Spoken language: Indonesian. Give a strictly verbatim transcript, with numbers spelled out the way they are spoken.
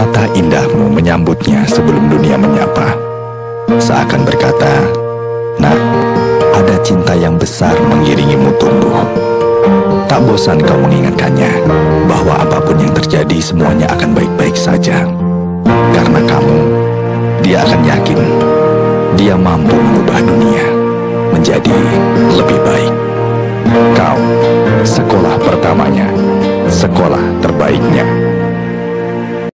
Mata indahmu menyambutnya sebelum dunia menyapa. Seakan berkata, "Nak, ada cinta yang besar mengiringimu tumbuh." Tak bosan kau mengingatkannya bahwa apapun yang terjadi semuanya akan baik-baik saja. Karena kamu, dia akan yakin dia mampu mengubah dunia menjadi lebih baik. Kau, sekolah pertamanya, sekolah terbaiknya.